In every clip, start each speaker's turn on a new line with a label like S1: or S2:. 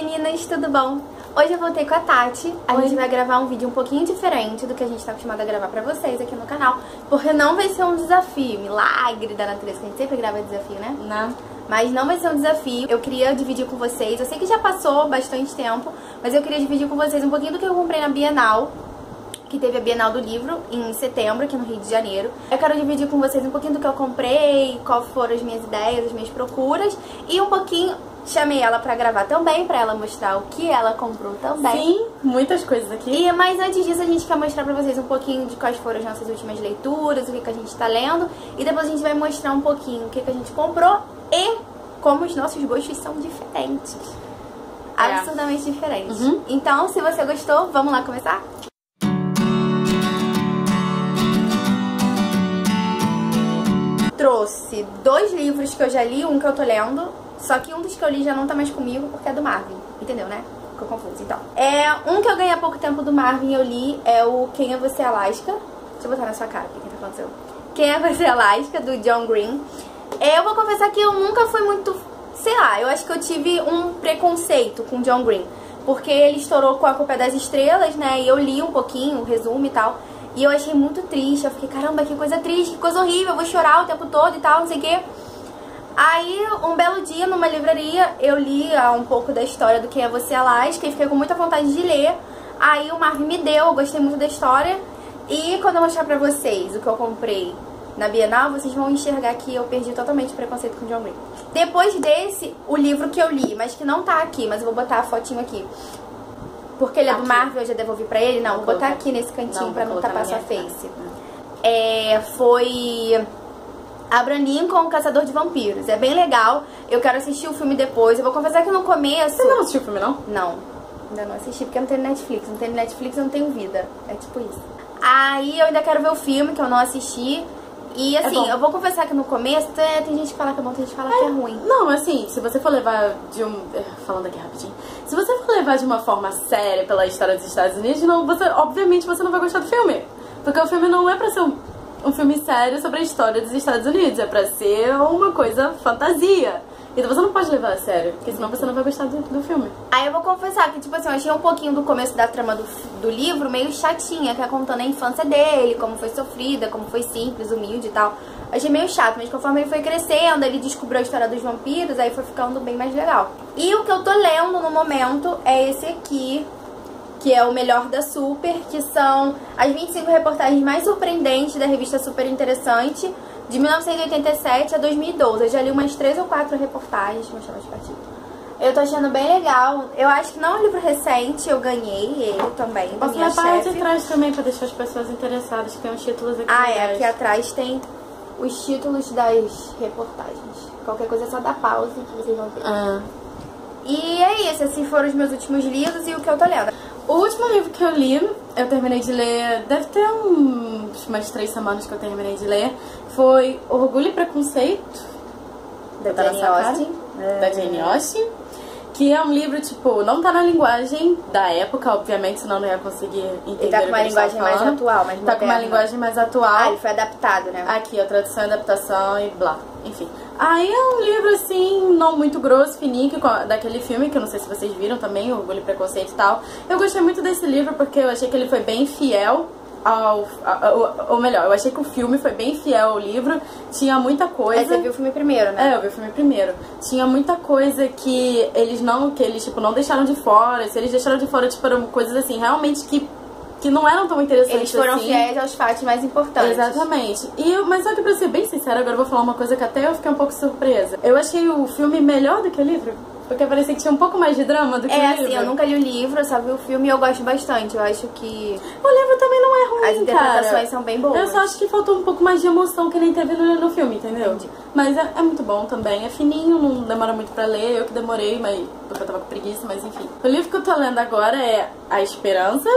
S1: meninas, tudo bom? Hoje eu voltei com a Tati. A gente vai gravar um vídeo um pouquinho diferente do que a gente tá acostumado a gravar pra vocês aqui no canal, porque não vai ser um desafio, milagre da natureza, que a gente sempre grava desafio, né?
S2: Não.
S1: Mas não vai ser um desafio. Eu queria dividir com vocês, eu sei que já passou bastante tempo, mas eu queria dividir com vocês um pouquinho do que eu comprei na Bienal, que teve a Bienal do Livro em setembro, aqui no Rio de Janeiro. Eu quero dividir com vocês um pouquinho do que eu comprei, quais foram as minhas ideias, as minhas procuras, e um pouquinho... Chamei ela pra gravar também, pra ela mostrar o que ela comprou também.
S2: Sim, muitas coisas aqui.
S1: Mas antes disso, a gente quer mostrar pra vocês um pouquinho de quais foram as nossas últimas leituras, o que a gente tá lendo. E depois a gente vai mostrar um pouquinho o que a gente comprou e como os nossos gostos são diferentes. Absurdamente diferentes. Então, se você gostou, vamos lá começar? Trouxe 2 livros que eu já li, um que eu tô lendo. Só que um dos que eu li já não tá mais comigo porque é do Marvin. Entendeu, né? Ficou confuso, então. Um que eu ganhei há pouco tempo do Marvin, eu li, é o Quem é Você, Alaska? Deixa eu botar na sua cara o que tá acontecendo. Quem é Você, Alaska, do John Green. Eu vou confessar que eu nunca fui muito... Sei lá, eu acho que eu tive um preconceito com o John Green. Porque ele estourou com A Culpa é das Estrelas, né? E eu li um pouquinho, o resumo e tal. E eu achei muito triste. Eu fiquei, caramba, que coisa triste, que coisa horrível. Eu vou chorar o tempo todo e tal, não sei o quê. Aí, um belo dia, numa livraria, eu li um pouco da história do Quem é Você, Alaska, e fiquei com muita vontade de ler. Aí o Marvin me deu, eu gostei muito da história. E quando eu mostrar pra vocês o que eu comprei na Bienal, vocês vão enxergar que eu perdi totalmente o preconceito com o John Green. Depois desse, o livro que eu li, mas que não tá aqui, mas eu vou botar a fotinho aqui. Porque ele é do Marvin, eu já devolvi pra ele. Não, vou botar aqui nesse cantinho pra não tapar sua face. Foi... Abraham Lincoln, Caçador de Vampiros. É bem legal. Eu quero assistir o filme depois. Eu vou confessar que no começo...
S2: Você não assistiu o filme, não?
S1: Não. Ainda não assisti, porque eu não tenho Netflix. Não tenho Netflix, eu não tenho vida. É tipo isso. Aí eu ainda quero ver o filme, que eu não assisti. E assim, eu vou confessar que no começo tem gente que fala que é bom, tem gente que fala que é ruim.
S2: Não, assim, se você for levar de falando aqui rapidinho. Se você for levar de uma forma séria pela história dos Estados Unidos, obviamente você não vai gostar do filme. Porque o filme não é pra ser um filme sério sobre a história dos Estados Unidos. É pra ser uma coisa fantasia. Então você não pode levar a sério, porque senão você não vai gostar do filme. Aí
S1: eu vou confessar que, tipo assim, eu achei um pouquinho do começo da trama do livro meio chatinha, que é contando a infância dele, como foi sofrida, como foi simples, humilde e tal. Achei meio chato, mas conforme ele foi crescendo, ele descobriu a história dos vampiros, aí foi ficando bem mais legal. E o que eu tô lendo no momento é esse aqui, que é o Melhor da Super, que são as 25 reportagens mais surpreendentes da revista Super Interessante, de 1987 a 2012. Eu já li umas 3 ou 4 reportagens, vou mostrar mais pertinho. Eu tô achando bem legal. Eu acho que não é um livro recente, eu ganhei ele também, da minha chefe. Posso
S2: levar de trás também, pra deixar as pessoas interessadas, que tem uns títulos aqui.
S1: Aqui atrás tem os títulos das reportagens. Qualquer coisa é só dar pausa que vocês vão ver. E é isso, esses foram os meus últimos livros e o que eu tô lendo.
S2: O último livro que eu li, eu terminei de ler, deve ter umas 3 semanas que eu terminei de ler, foi Orgulho e Preconceito,
S1: da Jane Austen.
S2: Da Jane Austen, que é um livro, tipo, não tá na linguagem da época, obviamente, senão não ia conseguir entender.
S1: Ele tá com uma linguagem mais atual, mais moderna.
S2: Tá com uma linguagem mais atual.
S1: Ele foi adaptado, né?
S2: Aqui, a tradução e adaptação e blá, enfim. Aí é um livro, assim, não muito grosso, fininho, daquele filme, que eu não sei se vocês viram também, Orgulho e Preconceito e tal. Eu gostei muito desse livro porque eu achei que ele foi bem fiel ou melhor, eu achei que o filme foi bem fiel ao livro. Tinha muita coisa...
S1: Você viu o filme primeiro, né?
S2: Eu vi o filme primeiro. Tinha muita coisa que eles tipo, não deixaram de fora. Se eles deixaram de fora, tipo, eram coisas, assim, realmente que não eram tão interessantes assim.
S1: Eles foram fiéis aos fatos mais importantes.
S2: Exatamente. Mas só que pra ser bem sincera, agora eu vou falar uma coisa que até eu fiquei um pouco surpresa. Eu achei o filme melhor do que o livro. Porque parecia que tinha um pouco mais de drama do que o livro.
S1: Assim, eu nunca li o livro, eu só vi o filme e eu gosto bastante. Eu acho que...
S2: O livro também não é ruim,
S1: as interpretações são bem boas.
S2: Eu só acho que faltou um pouco mais de emoção que nem teve no filme, entendeu? Entendi. Mas é muito bom também. É fininho, não demora muito pra ler. Eu que demorei, porque eu tava com preguiça, mas enfim. O livro que eu tô lendo agora é A Esperança,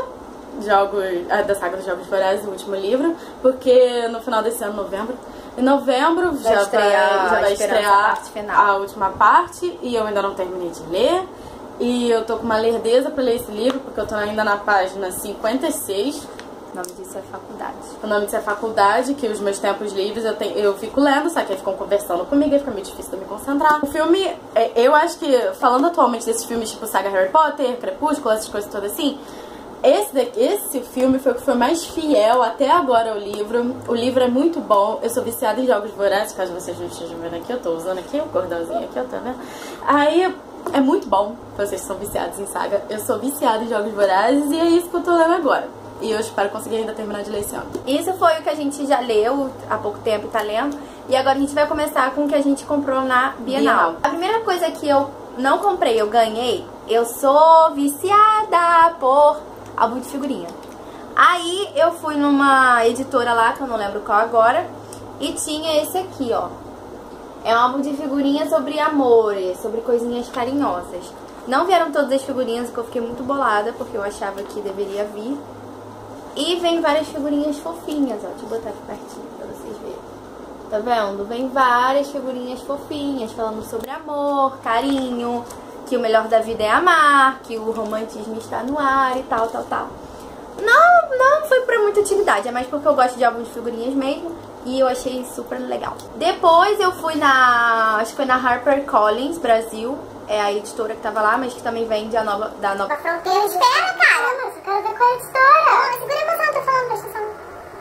S2: da saga dos Jogos Vorazes, o último livro. Porque no final desse ano, em novembro já vai estrear a última parte e eu ainda não terminei de ler. E eu tô com uma lerdeza pra ler esse livro, porque eu tô ainda na página 56.
S1: O nome disso é faculdade.
S2: O nome disso é faculdade, que os meus tempos livres eu fico lendo, só que aí ficam conversando comigo e fica meio difícil de eu me concentrar. O filme, eu acho que, falando atualmente desses filmes tipo saga Harry Potter, Crepúsculo, essas coisas todas assim, esse filme foi o que foi mais fiel até agora ao livro. O livro é muito bom. Eu sou viciada em Jogos Vorazes, caso vocês não estejam vendo aqui, eu tô usando aqui o cordãozinho aqui, ó, tá vendo? Aí é muito bom, vocês são viciados em saga. Eu sou viciada em Jogos Vorazes e é isso que eu tô lendo agora. E eu espero conseguir ainda terminar de ler esse ano.
S1: Isso foi o que a gente já leu há pouco tempo e tá lendo. E agora a gente vai começar com o que a gente comprou na Bienal. A primeira coisa que eu não comprei, eu ganhei. Eu sou viciada por álbum de figurinha. Aí eu fui numa editora lá, que eu não lembro qual agora, e tinha esse aqui, ó. É um álbum de figurinhas sobre amores, sobre coisinhas carinhosas. Não vieram todas as figurinhas, o que eu fiquei muito bolada, porque eu achava que deveria vir. E vem várias figurinhas fofinhas, ó. Deixa eu botar aqui pertinho pra vocês verem. Tá vendo? Vem várias figurinhas fofinhas, falando sobre amor, carinho, que o melhor da vida é amar, que o romantismo está no ar e tal, tal, tal. Não foi pra muita utilidade, é mais porque eu gosto de álbum de figurinhas mesmo. E eu achei super legal. Depois eu fui acho que foi na HarperCollins Brasil. É a editora que tava lá, mas que também vende da nova
S3: Fronteira. Espera, cara! Eu quero ver qual é a editora. Segura a emoção, tô falando, presta atenção.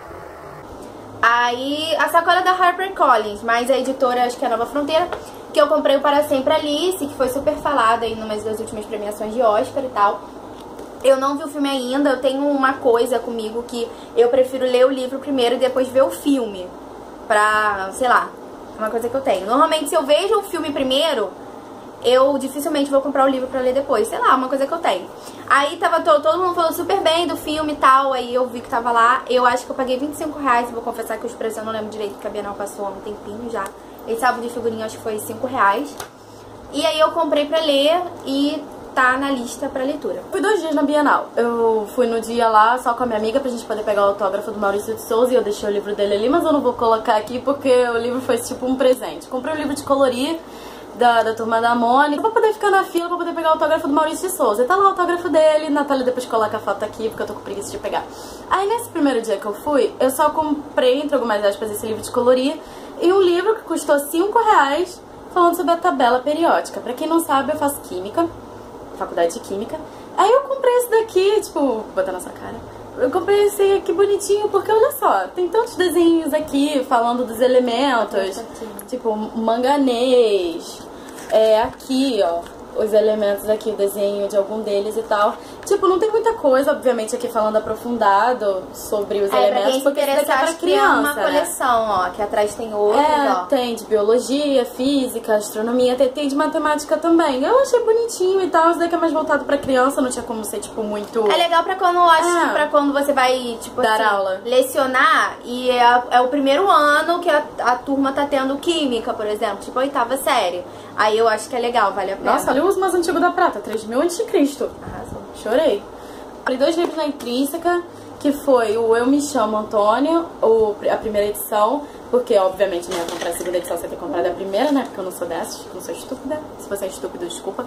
S1: Aí, a sacola da HarperCollins, mas a editora, acho que é a Nova Fronteira, que eu comprei o Para Sempre Alice, que foi super falada aí numa das últimas premiações de Oscar e tal. Eu não vi o filme ainda, eu tenho uma coisa comigo que eu prefiro ler o livro primeiro e depois ver o filme. Pra, sei lá, uma coisa que eu tenho. Normalmente, se eu vejo o filme primeiro, eu dificilmente vou comprar o livro pra ler depois. Sei lá, uma coisa que eu tenho. Aí tava todo mundo falando super bem do filme e tal. Aí eu vi que tava lá. Eu acho que eu paguei R$25. Vou confessar que os preços eu não lembro direito, porque a Bienal passou há um tempinho já. Esse álbum de figurinha acho que foi R$5. E aí eu comprei pra ler e tá na lista pra leitura.
S2: Fui 2 dias na Bienal. Eu fui no dia lá só com a minha amiga pra gente poder pegar o autógrafo do Maurício de Souza. E eu deixei o livro dele ali, mas eu não vou colocar aqui porque o livro foi tipo um presente. Comprei um livro de colorir da Turma da Mônica, pra poder ficar na fila, pra poder pegar o autógrafo do Maurício de Souza. E tá lá o autógrafo dele, Natália depois coloca a foto aqui, porque eu tô com preguiça de pegar. Aí nesse primeiro dia que eu fui, eu só comprei, entre algumas aspas, esse livro de colorir, e um livro que custou R$5, falando sobre a tabela periódica. Pra quem não sabe, eu faço química, faculdade de química. Aí eu comprei esse daqui, tipo, vou botar na sua cara. Eu comprei esse aqui bonitinho, porque olha só, tem tantos desenhos aqui falando dos elementos, tipo manganês, aqui ó, os elementos aqui, o desenho de algum deles e tal. Tipo, não tem muita coisa, obviamente, aqui falando aprofundado sobre os elementos, porque isso daqui é pra criança,
S1: uma coleção, ó, que atrás tem outros, ó.
S2: Tem de biologia, física, astronomia, tem de matemática também. Eu achei bonitinho e tal, isso daqui é mais voltado pra criança, não tinha como ser, tipo, muito...
S1: É legal pra quando, acho que pra quando você vai, tipo
S2: dar
S1: assim,
S2: aula,
S1: lecionar, e é o primeiro ano que a turma tá tendo química, por exemplo, tipo a 8ª série. Aí eu acho que é legal, vale a pena.
S2: Nossa, olha o uso mais antigo da prata, 3000 a.C.
S1: Arrasou.
S2: Chorei. Li 2 livros na Intrínseca, que foi o Eu Me Chamo Antônio, a primeira edição, porque obviamente não ia comprar a segunda edição, você ter comprado a primeira, né? Porque eu não sou dessas, não sou estúpida. Se você é estúpido, desculpa.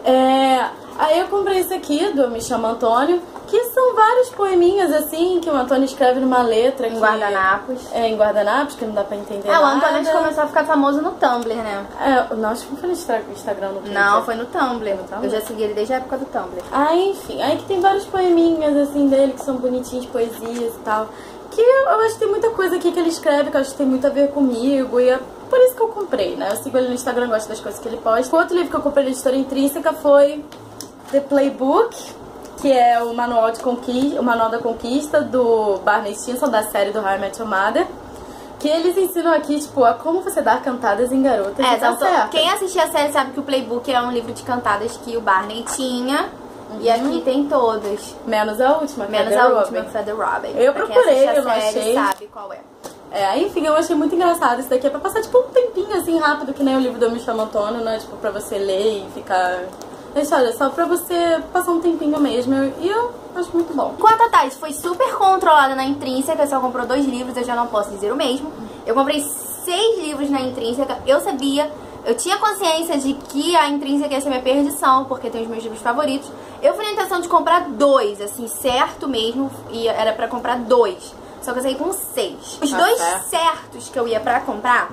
S2: Aí eu comprei esse aqui, do Eu Me Chamo Antônio, que são vários poeminhas assim, que o Antônio escreve numa letra.
S1: Em guardanapos.
S2: Em guardanapos, que não dá pra entender nada.
S1: O Antônio começou a ficar famoso no Tumblr, né?
S2: Não, acho que não foi no Instagram, no Twitter.
S1: Não, foi no Tumblr. Eu já segui ele desde a época do Tumblr.
S2: Enfim, aí que tem vários poeminhas assim dele, que são bonitinhos, poesias e tal. Que eu acho que tem muita coisa aqui que ele escreve que eu acho que tem muito a ver comigo, e é por isso que eu comprei, né? Eu sigo ele no Instagram, gosto das coisas que ele posta. O outro livro que eu comprei na editora Intrínseca foi The Playbook, que é o manual da conquista do Barney Stinson, da série do How I Met Your Mother. Que eles ensinam aqui, tipo, a como você dar cantadas em garotas.
S1: Quem assistiu a série sabe que o Playbook é um livro de cantadas que o Barney tinha. E aqui tem todos.
S2: Menos a última,
S1: que foi The Robin.
S2: Eu procurei, eu não achei.
S1: Sabe qual é.
S2: Enfim, eu achei muito engraçado. Isso daqui é pra passar, tipo, um tempinho, assim, rápido, que nem o livro do Eu Me Chamo Antônio, né? Tipo, pra você ler e ficar... Olha, só pra você passar um tempinho mesmo. E eu acho muito bom.
S1: Enquanto a Thais foi super controlada na Intrínseca, só comprou 2 livros, eu já não posso dizer o mesmo. Eu comprei 6 livros na Intrínseca. Eu sabia... Eu tinha consciência de que a Intrínseca ia ser minha perdição, porque tem os meus livros favoritos. Eu fui na intenção de comprar 2, assim, certo mesmo, e era pra comprar 2. Só que eu saí com 6. Os 2 certos que eu ia pra comprar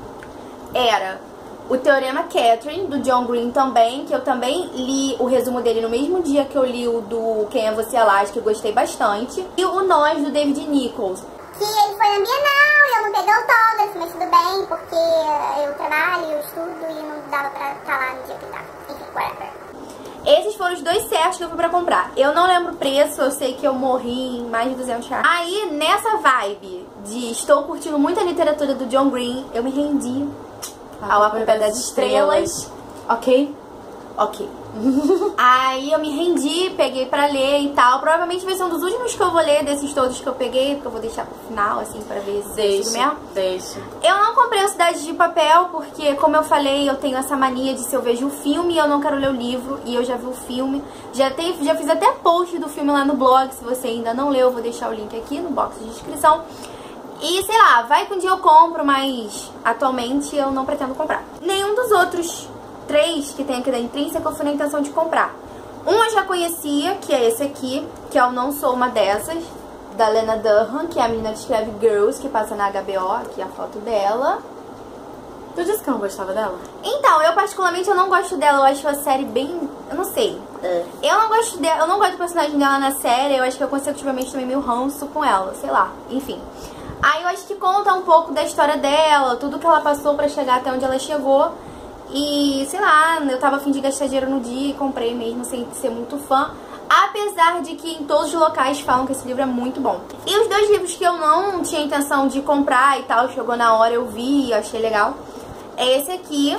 S1: era o Teorema Catherine, do John Green também, que eu também li o resumo dele no mesmo dia que eu li o do Quem é Você, Alaska, que eu gostei bastante. E o Nós, do David Nichols.
S3: Que ele foi na Bienal e eu não peguei autógrafo, mas tudo bem, porque eu trabalho, eu estudo e não dava pra estar lá no dia que tava. Enfim, whatever.
S1: Esses foram os 2 certos que eu fui pra comprar. Eu não lembro o preço, eu sei que eu morri em mais de 200 reais. Aí, nessa vibe de estou curtindo muito a literatura do John Green, eu me rendi ao A Culpa das Estrelas. Ok? Ok. Aí eu me rendi, peguei pra ler e tal. Provavelmente vai ser um dos últimos que eu vou ler desses todos que eu peguei, porque eu vou deixar pro final, assim, pra ver se é mesmo.
S2: Deixa.
S1: Eu não comprei o Cidade de Papel, porque, como eu falei, eu tenho essa mania de se eu vejo o filme, eu não quero ler o livro, e eu já vi o filme. Já fiz até post do filme lá no blog, se você ainda não leu, eu vou deixar o link aqui no box de descrição. E, sei lá, vai que um dia eu compro, mas atualmente eu não pretendo comprar. Nenhum dos outros 3 que tem aqui da Intrínseca eu fui na intenção de comprar. Um eu já conhecia, que é esse aqui, que é o Não Sou Uma Dessas, da Lena Dunham, que é a menina que escreve Girls, que passa na HBO, aqui a foto dela.
S2: Tu disse que eu não gostava dela?
S1: Então, eu particularmente eu não gosto dela, eu acho a série bem... eu não sei. Eu não gosto dela, eu não gosto do personagem dela na série, eu acho que eu consecutivamente também meio ranço com ela, sei lá, enfim. Aí eu acho que conta um pouco da história dela, tudo que ela passou pra chegar até onde ela chegou. E, sei lá, eu tava a fim de gastar dinheiro no dia e comprei mesmo sem ser muito fã. Apesar de que em todos os locais falam que esse livro é muito bom. E os 2 livros que eu não tinha intenção de comprar e tal, chegou na hora, eu vi e achei legal. É esse aqui,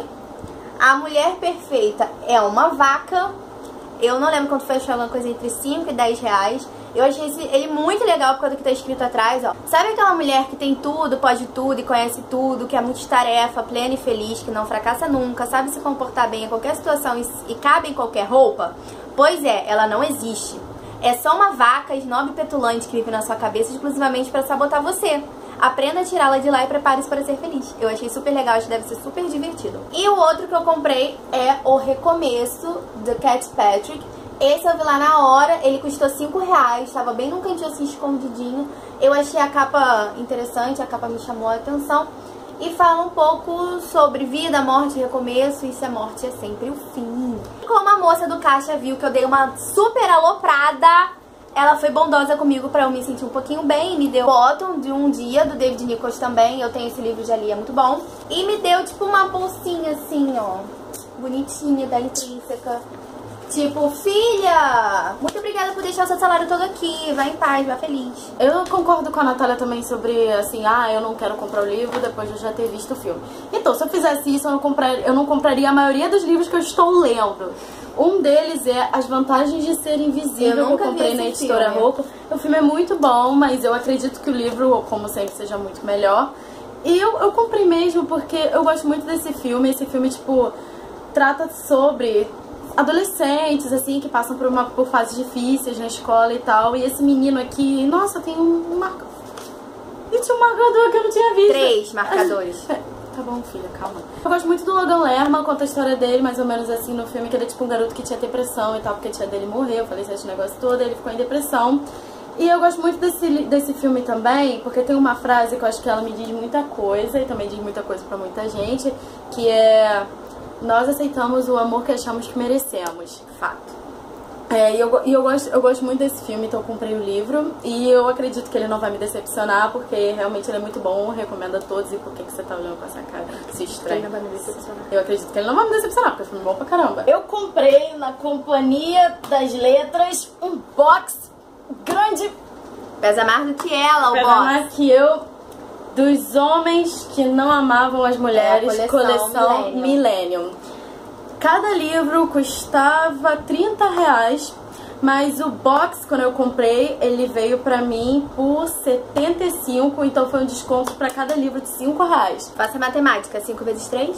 S1: A Mulher Perfeita é uma Vaca. Eu não lembro quanto foi, achei alguma coisa entre 5 e 10 reais. Eu achei ele muito legal por causa do que tá escrito atrás, ó. Sabe aquela mulher que tem tudo, pode tudo e conhece tudo, que é multitarefa, plena e feliz, que não fracassa nunca, sabe se comportar bem em qualquer situação e cabe em qualquer roupa? Pois é, ela não existe. É só uma vaca snob e petulante que vive na sua cabeça exclusivamente pra sabotar você. Aprenda a tirá-la de lá e prepare-se para ser feliz. Eu achei super legal, acho que deve ser super divertido. E o outro que eu comprei é O Recomeço, do Cat Patrick. Esse eu vi lá na hora, ele custou 5 reais, tava bem num cantinho assim escondidinho. Eu achei a capa interessante, a capa me chamou a atenção. E fala um pouco sobre vida, morte e recomeço, e se a morte é sempre o fim. Como a moça do caixa viu que eu dei uma super aloprada, ela foi bondosa comigo pra eu me sentir um pouquinho bem. Me deu Bottom de Um Dia, do David Nichols também. Eu tenho esse livro, já li, é muito bom. E me deu tipo uma bolsinha assim, ó, bonitinha, da Intrínseca. Tipo, filha, muito obrigada por deixar o seu salário todo aqui, vai em paz, vai feliz.
S2: Eu concordo com a Natália também sobre, assim, eu não quero comprar o livro depois de eu já ter visto o filme. Então, se eu fizesse isso, eu não compraria a maioria dos livros que eu estou lendo. Um deles é As Vantagens de Ser Invisível, que eu comprei na Editora Rocco. O filme é muito bom, mas eu acredito que o livro, como sempre, seja muito melhor. E eu comprei mesmo porque eu gosto muito desse filme. Esse filme, tipo, trata sobre adolescentes, assim, que passam por fases difíceis na escola e tal. E esse menino aqui, nossa, tem um marcador. E tinha um marcador que eu não tinha visto.
S1: 3 marcadores.
S2: Tá bom, filha, calma. Eu gosto muito do Logan Lerman, conta a história dele, mais ou menos assim, no filme, que ele é tipo um garoto que tinha depressão e tal, porque a tia dele morreu, falei esse negócio todo, ele ficou em depressão. E eu gosto muito desse filme também, porque tem uma frase que eu acho que ela me diz muita coisa, e também diz muita coisa pra muita gente, que é: nós aceitamos o amor que achamos que merecemos.
S1: Fato.
S2: Eu gosto muito desse filme, então eu comprei o livro. E eu acredito que ele não vai me decepcionar, porque realmente ele é muito bom, recomendo a todos. E por que você tá olhando com essa cara? Se estranha.
S1: Ele não vai me decepcionar.
S2: Eu acredito que ele não vai me decepcionar, porque o filme é bom pra caramba.
S4: Eu comprei na Companhia das Letras um box grande.
S1: Pesa mais do que ela, o
S2: Pesa
S1: box.
S2: mais que eu, dos homens que não amavam as mulheres, coleção Millennium. Cada livro custava 30 reais, mas o box, quando eu comprei, ele veio pra mim por 75, então foi um desconto pra cada livro de 5 reais.
S1: Faça matemática, 5 vezes 3?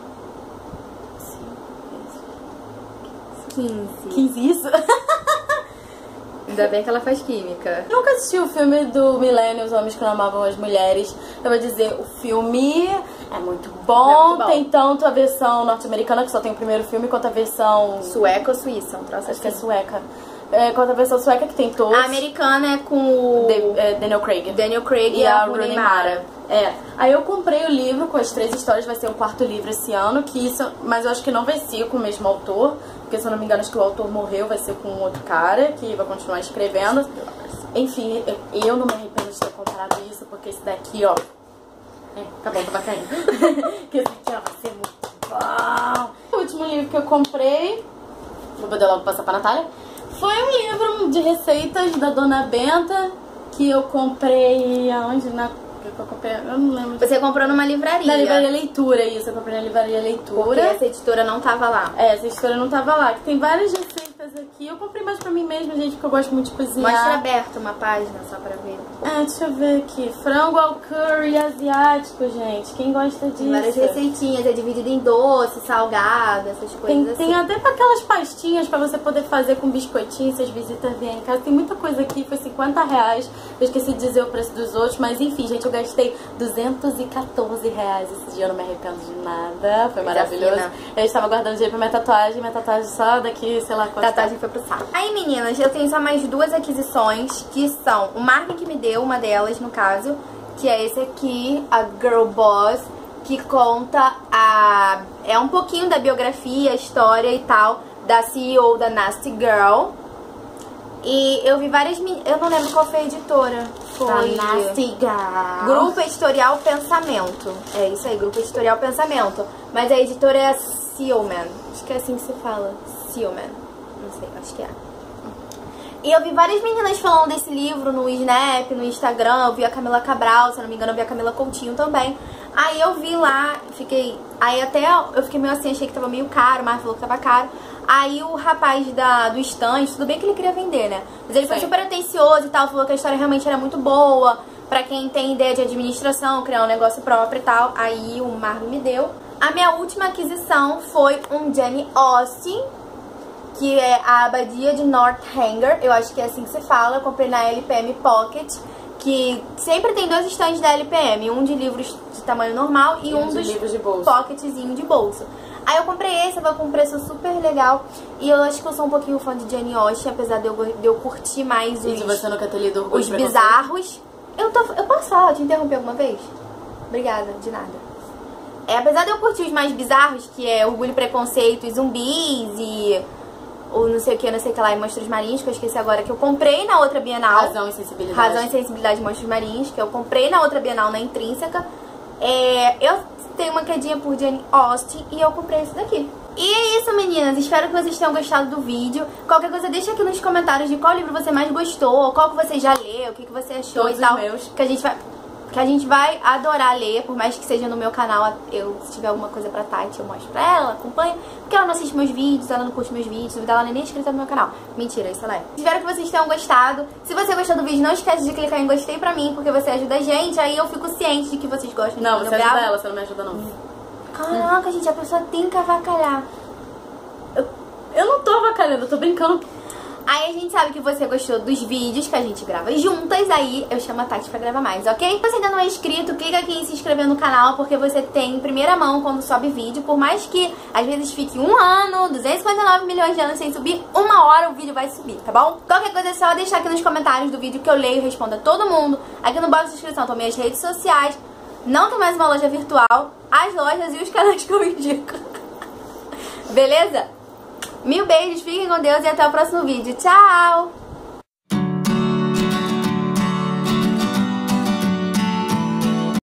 S1: 15.
S2: 15 isso?
S1: Ainda bem que ela faz química.
S2: Eu nunca assisti o filme do Millennium, Os Homens que Não Amavam as Mulheres. Eu vou dizer, o filme É muito bom. Tem tanto a versão norte-americana, que só tem o primeiro filme, quanto a versão...
S1: Sueca ou suíça? Um troço
S2: acho que é sueca. Quanto a versão sueca, que tem todos.
S1: A americana é com o...
S2: Daniel Craig.
S1: Daniel Craig e a Rooney Mara.
S2: Aí eu comprei o livro com as 3 histórias, vai ser o 4º livro esse ano, mas eu acho que não vai ser com o mesmo autor, porque se eu não me engano acho que o autor morreu, vai ser com outro cara, que vai continuar escrevendo. Enfim, eu não me arrependo de ter comprado isso, porque esse daqui, ó... tá bom, tava caindo. Que esse aqui, ó, vai ser muito bom. O último livro que eu comprei, vou poder logo passar pra Natália, foi um livro de receitas da Dona Benta, que eu comprei aonde? Eu não lembro.
S1: Você comprou numa livraria.
S2: Na livraria Leitura, isso. Eu comprei na livraria Leitura.
S1: Porque essa editora não tava lá.
S2: Essa editora não tava lá. Que tem várias receitas aqui. Eu comprei mais pra mim mesma, gente, porque eu gosto muito de cozinhar.
S1: Mostra aberto uma página só pra ver.
S2: Deixa eu ver aqui. Frango ao curry asiático, gente. Quem gosta disso?
S1: Tem várias receitinhas. É dividido em doce, salgado, essas coisas assim.
S2: Tem até pra aquelas pastinhas pra você poder fazer com biscoitinho se as visitas vierem em casa. Tem muita coisa aqui. Foi R$50. Eu esqueci de dizer o preço dos outros. Mas enfim, gente, eu gastei R$214 esse dia. Eu não me arrependo de nada. Foi maravilhoso. Eu estava guardando dinheiro pra minha tatuagem só daqui, sei lá quanto.
S1: A tatuagem foi pro saco. Aí, meninas, eu tenho só mais 2 aquisições, que são o Marvin que me deu, uma delas no caso, que é esse aqui, a Girl Boss, que conta é um pouquinho da biografia, a história e tal da CEO da Nasty Girl. E eu vi várias... Eu não lembro qual foi a editora. Foi...
S2: Nasty Girl.
S1: Grupo Editorial Pensamento. É isso aí, Grupo Editorial Pensamento. Mas a editora é a Sealman. Acho que é assim que se fala. Sealman. Não sei, acho que é. E eu vi várias meninas falando desse livro no Snap, no Instagram. Eu vi a Camila Cabral, se não me engano, eu vi a Camila Coutinho também. Aí eu vi lá, fiquei... Aí até eu fiquei meio assim, achei que tava meio caro, mas falou que tava caro. Aí o rapaz do stand, tudo bem que ele queria vender, né? Mas ele foi super atencioso e tal, falou que a história realmente era muito boa, pra quem tem ideia de administração, criar um negócio próprio e tal. Aí o Marvin me deu. A minha última aquisição foi um Jane Austen, que é a Abadia de Northanger, eu acho que é assim que se fala. Eu comprei na LPM Pocket, que sempre tem 2 estandes da LPM, um de livros de tamanho normal e um dos
S2: livros de bolso.
S1: Pocketzinho de bolso. Aí eu comprei esse, eu vou com um preço super legal. E eu acho que eu sou um pouquinho fã de Jane Austen, apesar de eu curtir mais os...
S2: E de você nunca ter lido
S1: os bizarros. Eu posso falar, te interromper alguma vez? Obrigada, de nada. Apesar de eu curtir os mais bizarros, que é Orgulho e Preconceito e Zumbis e... ou não sei o que lá, e Monstros Marinhos, que eu esqueci agora, que eu comprei na outra Bienal.
S2: Razão e Sensibilidade. Razão
S1: e Sensibilidade de Monstros Marinhos, que eu comprei na outra Bienal, na Intrínseca. Eu tenho uma quedinha por Jane Austen e eu comprei esse daqui. E é isso, meninas. Espero que vocês tenham gostado do vídeo. Qualquer coisa, deixa aqui nos comentários de qual livro você mais gostou, qual que você já leu, o que você achou.
S2: Todos
S1: e tal.
S2: Os meus.
S1: Que a gente vai adorar ler, por mais que seja no meu canal. Se tiver alguma coisa pra Tati, eu mostro pra ela, acompanha. Porque ela não assiste meus vídeos, ela não curte meus vídeos, ela nem é inscrita no meu canal. Mentira, isso ela é. Espero que vocês tenham gostado. Se você gostou do vídeo, não esquece de clicar em gostei pra mim, porque você ajuda a gente. Aí eu fico ciente de que vocês gostam.
S2: Não, você ajuda ela, você não me ajuda não.
S1: Caraca, gente, a pessoa tem que avacalhar.
S2: Eu não tô avacalhando, eu tô brincando.
S1: Aí a gente sabe que você gostou dos vídeos que a gente grava juntas, aí eu chamo a Tati pra gravar mais, ok? Se você ainda não é inscrito, clica aqui em se inscrever no canal, porque você tem em primeira mão quando sobe vídeo. Por mais que às vezes fique 1 ano, 259 milhões de anos sem subir, 1 hora o vídeo vai subir, tá bom? Qualquer coisa é só deixar aqui nos comentários do vídeo que eu leio e respondo a todo mundo. Aqui no box de descrição estão minhas redes sociais. Não tem mais uma loja virtual, as lojas e os canais que eu indico. Beleza? Mil beijos, fiquem com Deus e até o próximo vídeo. Tchau!